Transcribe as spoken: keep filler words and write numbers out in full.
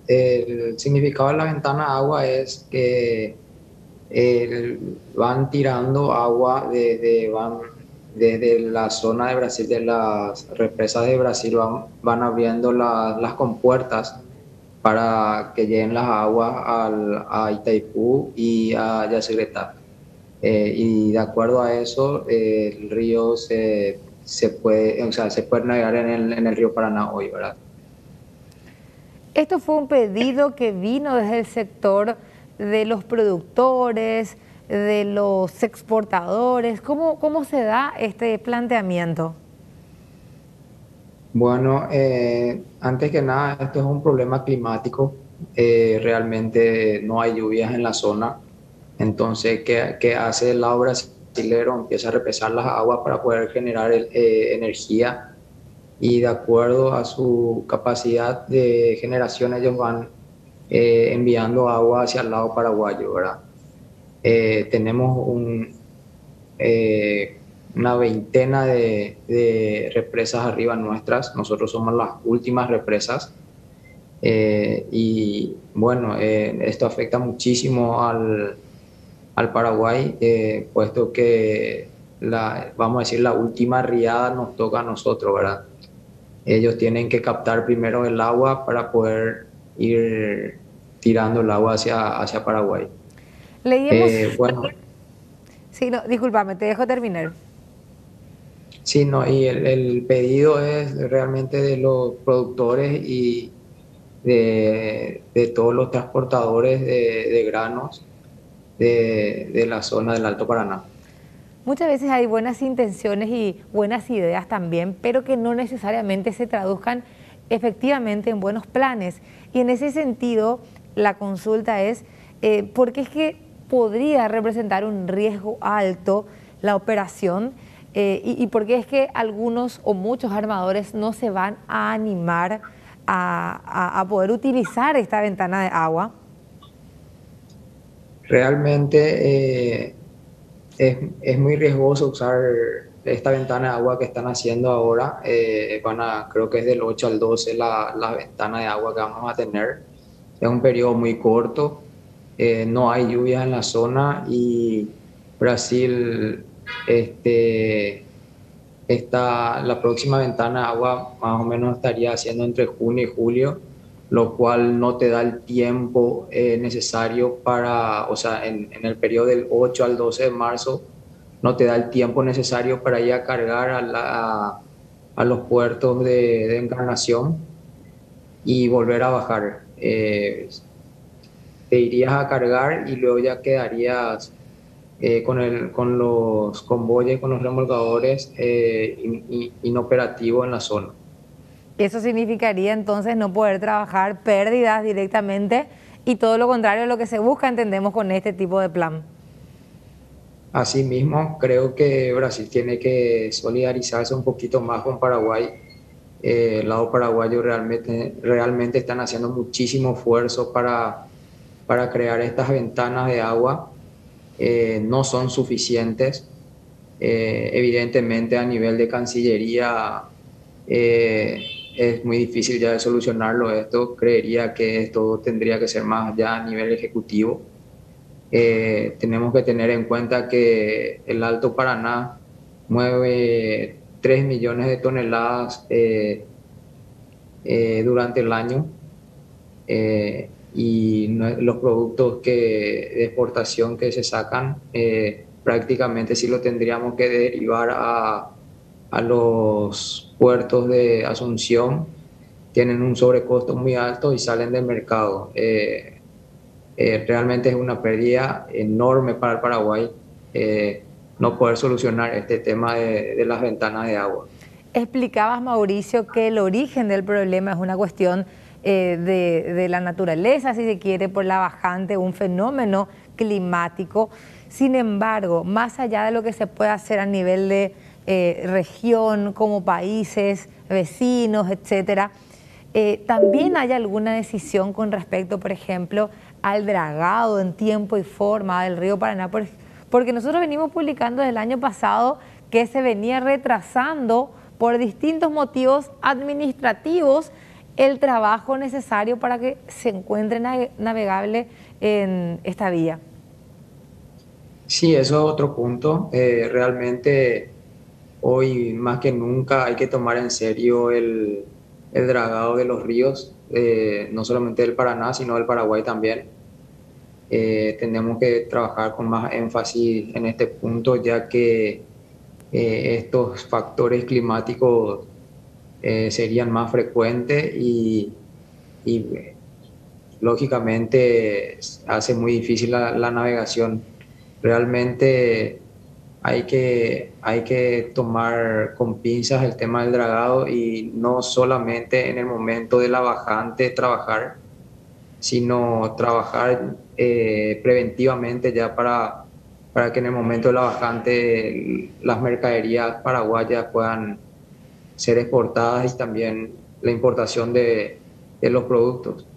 el significado de la ventana de agua es que el- van tirando agua desde, van, desde la zona de Brasil, de las represas de Brasil, van, van abriendo la- las compuertas para que lleguen las aguas al, a Itaipú y a Yacyretá. Eh, y de acuerdo a eso, eh, el río se, se puede, o sea, se puede navegar en el, en el río Paraná hoy, ¿verdad? Esto fue un pedido que vino desde el sector de los productores, de los exportadores. ¿Cómo, cómo se da este planteamiento? Bueno, eh, antes que nada, esto es un problema climático. Eh, realmente no hay lluvias en la zona. Entonces, ¿qué, qué hace el lado brasilero? Empieza a represar las aguas para poder generar el- eh, energía y de acuerdo a su capacidad de generación, ellos van eh, enviando agua hacia el lado paraguayo, ¿verdad? Eh, tenemos un, eh, una veintena de, de represas arriba nuestras. Nosotros somos las últimas represas. Eh, y bueno, eh, esto afecta muchísimo al, al Paraguay, eh, puesto que la, vamos a decir, la última riada nos toca a nosotros, ¿verdad? Ellos tienen que captar primero el agua para poder ir tirando el agua hacia, hacia Paraguay. Leímos, Eh, bueno, sí, no, discúlpame, te dejo terminar. sí, no, y el, el pedido es realmente de los productores y de, de todos los transportadores de, de granos de, de la zona del Alto Paraná. Muchas veces hay buenas intenciones y buenas ideas también, pero que no necesariamente se traduzcan efectivamente en buenos planes. Y en ese sentido, la consulta es, eh, ¿por qué es que podría representar un riesgo alto la operación? Eh, y, y por qué es que algunos o muchos armadores no se van a animar a, a- a poder utilizar esta ventana de agua? Realmente eh, es, es muy riesgoso usar esta ventana de agua que están haciendo ahora. Eh, van a, creo que es del ocho al doce la, la ventana de agua que vamos a tener. Es un periodo muy corto, eh, no hay lluvias en la zona y Brasil, este, está, la próxima ventana de agua más o menos estaría haciendo entre junio y julio, lo cual no te da el tiempo eh, necesario para, o sea, en, en el periodo del ocho al doce de marzo, no te da el tiempo necesario para ir a cargar a, la- a- a los puertos de, de Encarnación y volver a bajar. Eh, te irías a cargar y luego ya quedarías eh, con el, con los convoyes, con los remolcadores eh, in- in- inoperativos en la zona. Eso significaría entonces no poder trabajar pérdidas directamente y todo lo contrario a lo que se busca, entendemos, con este tipo de plan. Asimismo, creo que Brasil tiene que solidarizarse un poquito más con Paraguay. Eh, el lado paraguayo realmente, realmente están haciendo muchísimo esfuerzo para, para crear estas ventanas de agua. Eh, no son suficientes. Eh, evidentemente a nivel de Cancillería eh, es muy difícil ya de solucionarlo esto. Creería que esto tendría que ser más ya a nivel ejecutivo. Eh, tenemos que tener en cuenta que el Alto Paraná mueve tres millones de toneladas eh, eh, durante el año eh, y no- los productos que, de exportación que se sacan eh, prácticamente sí lo tendríamos que derivar a, a los puertos de Asunción. Tienen un sobrecosto muy alto y salen del mercado. Eh, eh, realmente es una pérdida enorme para el Paraguay eh, no poder solucionar este tema de, de las ventanas de agua. Explicabas, Mauricio, que el origen del problema es una cuestión eh, de, de la naturaleza, si se quiere, por la bajante, un fenómeno climático. Sin embargo, más allá de lo que se puede hacer a nivel de eh, región, como países, vecinos, etcétera, eh, también hay alguna decisión con respecto, por ejemplo, al dragado en tiempo y forma del río Paraná, por- porque nosotros venimos publicando desde el año pasado que se venía retrasando por distintos motivos administrativos el trabajo necesario para que se encuentre navegable en esta vía. Sí, eso es otro punto. Eh, realmente hoy más que nunca hay que tomar en serio el, el dragado de los ríos, eh, no solamente del Paraná, sino del Paraguay también. Eh, tenemos que trabajar con más énfasis en este punto, ya que eh, estos factores climáticos eh, serían más frecuentes y, y, lógicamente hace muy difícil la, la navegación. Realmente hay que, hay que tomar con pinzas el tema del dragado y no solamente en el momento de la bajante trabajar, sino trabajar eh, preventivamente ya para, para que en el momento de la bajante las mercaderías paraguayas puedan ser exportadas y también la importación de, de los productos.